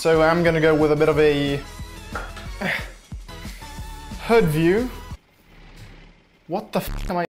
So I'm gonna go with a bit of a hood view. What the f am I?